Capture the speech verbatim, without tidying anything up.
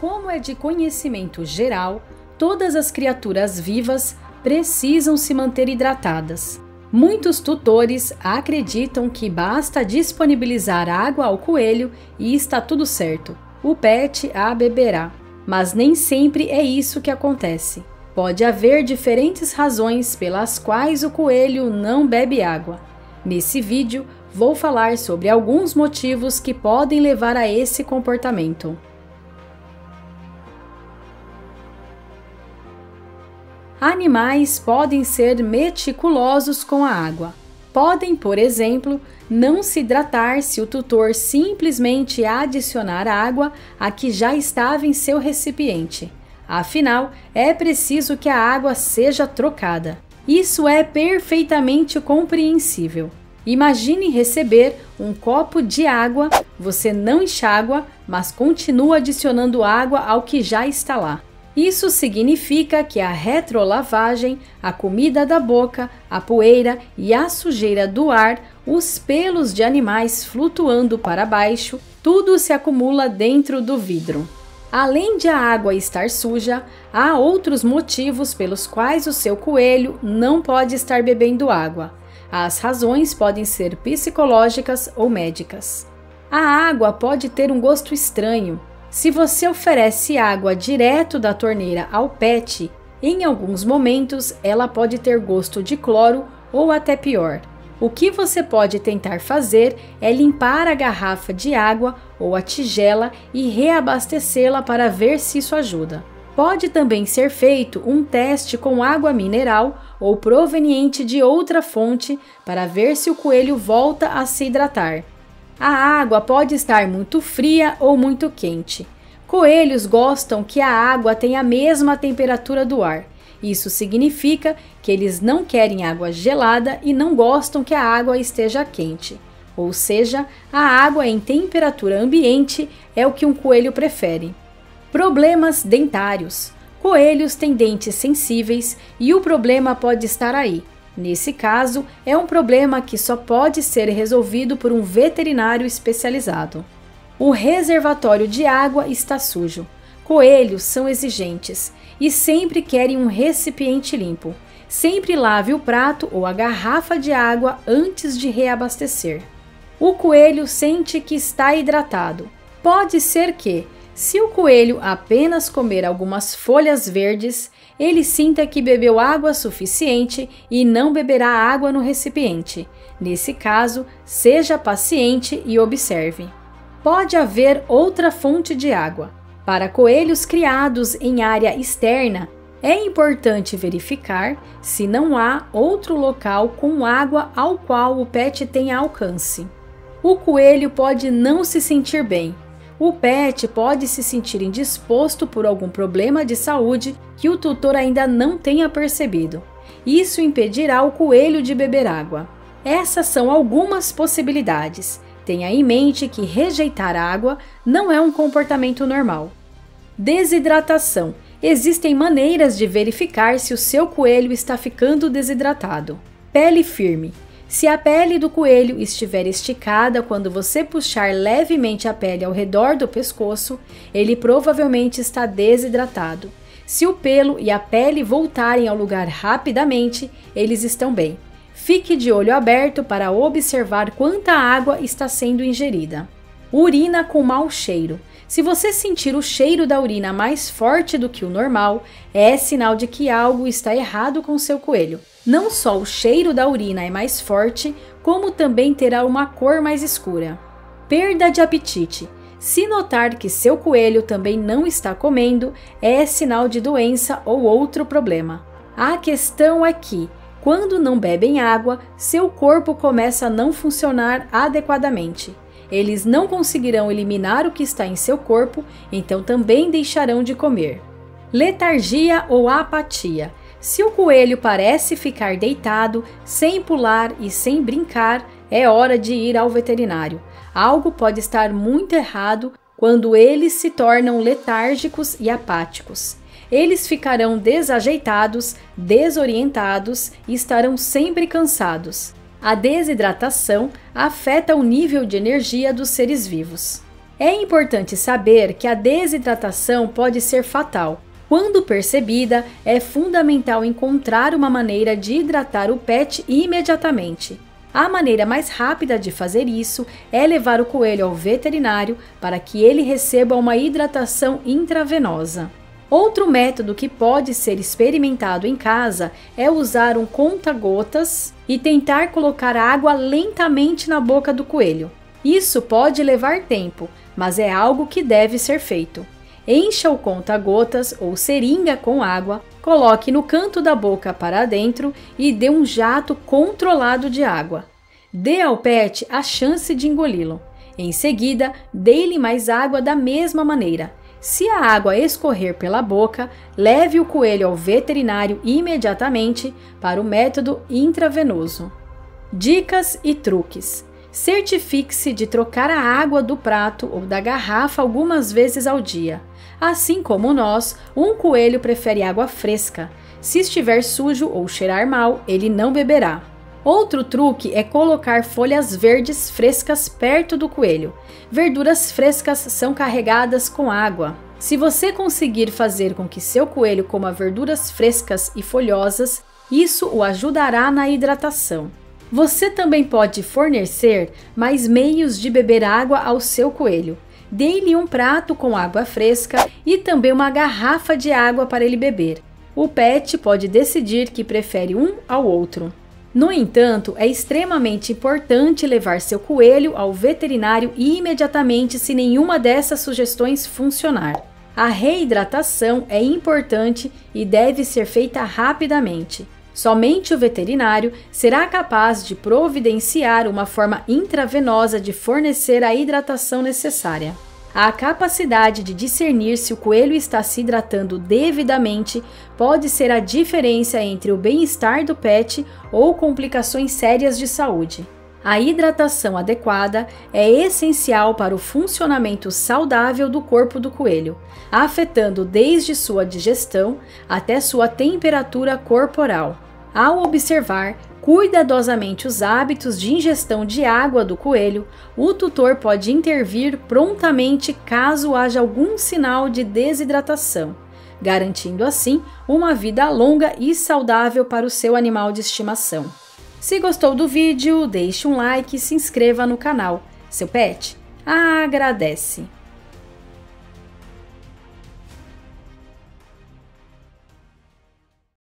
Como é de conhecimento geral, todas as criaturas vivas precisam se manter hidratadas. Muitos tutores acreditam que basta disponibilizar água ao coelho e está tudo certo, o pet a beberá. Mas nem sempre é isso que acontece. Pode haver diferentes razões pelas quais o coelho não bebe água. Nesse vídeo, vou falar sobre alguns motivos que podem levar a esse comportamento. Animais podem ser meticulosos com a água. Podem, por exemplo, não se hidratar se o tutor simplesmente adicionar água a que já estava em seu recipiente. Afinal, é preciso que a água seja trocada. Isso é perfeitamente compreensível. Imagine receber um copo de água, você não enxágua, mas continua adicionando água ao que já está lá. Isso significa que a retrolavagem, a comida da boca, a poeira e a sujeira do ar, os pelos de animais flutuando para baixo, tudo se acumula dentro do vidro. Além de a água estar suja, há outros motivos pelos quais o seu coelho não pode estar bebendo água. As razões podem ser psicológicas ou médicas. A água pode ter um gosto estranho. Se você oferece água direto da torneira ao pet, em alguns momentos ela pode ter gosto de cloro ou até pior. O que você pode tentar fazer é limpar a garrafa de água ou a tigela e reabastecê-la para ver se isso ajuda. Pode também ser feito um teste com água mineral ou proveniente de outra fonte para ver se o coelho volta a se hidratar. A água pode estar muito fria ou muito quente. Coelhos gostam que a água tenha a mesma temperatura do ar. Isso significa que eles não querem água gelada e não gostam que a água esteja quente. Ou seja, a água em temperatura ambiente é o que um coelho prefere. Problemas dentários. Coelhos têm dentes sensíveis e o problema pode estar aí. Nesse caso, é um problema que só pode ser resolvido por um veterinário especializado. O reservatório de água está sujo. Coelhos são exigentes e sempre querem um recipiente limpo. Sempre lave o prato ou a garrafa de água antes de reabastecer. O coelho sente que está hidratado. Pode ser que, se o coelho apenas comer algumas folhas verdes, ele sinta que bebeu água suficiente e não beberá água no recipiente. Nesse caso, seja paciente e observe. Pode haver outra fonte de água. Para coelhos criados em área externa, é importante verificar se não há outro local com água ao qual o pet tenha alcance. O coelho pode não se sentir bem. O pet pode se sentir indisposto por algum problema de saúde que o tutor ainda não tenha percebido. Isso impedirá o coelho de beber água. Essas são algumas possibilidades. Tenha em mente que rejeitar água não é um comportamento normal. Desidratação. Existem maneiras de verificar se o seu coelho está ficando desidratado. Pele firme. Se a pele do coelho estiver esticada quando você puxar levemente a pele ao redor do pescoço, ele provavelmente está desidratado. Se o pelo e a pele voltarem ao lugar rapidamente, eles estão bem. Fique de olho aberto para observar quanta água está sendo ingerida. Urina com mau cheiro. Se você sentir o cheiro da urina mais forte do que o normal, é sinal de que algo está errado com seu coelho. Não só o cheiro da urina é mais forte, como também terá uma cor mais escura. Perda de apetite. Se notar que seu coelho também não está comendo, é sinal de doença ou outro problema. A questão é que, quando não bebem água, seu corpo começa a não funcionar adequadamente. Eles não conseguirão eliminar o que está em seu corpo, então também deixarão de comer. Letargia ou apatia. Se o coelho parece ficar deitado, sem pular e sem brincar, é hora de ir ao veterinário. Algo pode estar muito errado quando eles se tornam letárgicos e apáticos. Eles ficarão desajeitados, desorientados e estarão sempre cansados. A desidratação afeta o nível de energia dos seres vivos. É importante saber que a desidratação pode ser fatal. Quando percebida, é fundamental encontrar uma maneira de hidratar o pet imediatamente. A maneira mais rápida de fazer isso é levar o coelho ao veterinário para que ele receba uma hidratação intravenosa. Outro método que pode ser experimentado em casa é usar um conta-gotas e tentar colocar água lentamente na boca do coelho. Isso pode levar tempo, mas é algo que deve ser feito. Encha o conta-gotas ou seringa com água, coloque no canto da boca para dentro e dê um jato controlado de água. Dê ao pet a chance de engoli-lo. Em seguida, dê-lhe mais água da mesma maneira. Se a água escorrer pela boca, leve o coelho ao veterinário imediatamente para o método intravenoso. Dicas e truques. Certifique-se de trocar a água do prato ou da garrafa algumas vezes ao dia. Assim como nós, um coelho prefere água fresca. Se estiver sujo ou cheirar mal, ele não beberá. Outro truque é colocar folhas verdes frescas perto do coelho. Verduras frescas são carregadas com água. Se você conseguir fazer com que seu coelho coma verduras frescas e folhosas, isso o ajudará na hidratação. Você também pode fornecer mais meios de beber água ao seu coelho. Dê-lhe um prato com água fresca e também uma garrafa de água para ele beber. O pet pode decidir que prefere um ao outro. No entanto, é extremamente importante levar seu coelho ao veterinário imediatamente se nenhuma dessas sugestões funcionar. A reidratação é importante e deve ser feita rapidamente. Somente o veterinário será capaz de providenciar uma forma intravenosa de fornecer a hidratação necessária. A capacidade de discernir se o coelho está se hidratando devidamente pode ser a diferença entre o bem-estar do pet ou complicações sérias de saúde. A hidratação adequada é essencial para o funcionamento saudável do corpo do coelho, afetando desde sua digestão até sua temperatura corporal. Ao observar cuidadosamente os hábitos de ingestão de água do coelho, o tutor pode intervir prontamente caso haja algum sinal de desidratação, garantindo assim uma vida longa e saudável para o seu animal de estimação. Se gostou do vídeo, deixe um like e se inscreva no canal. Seu pet agradece!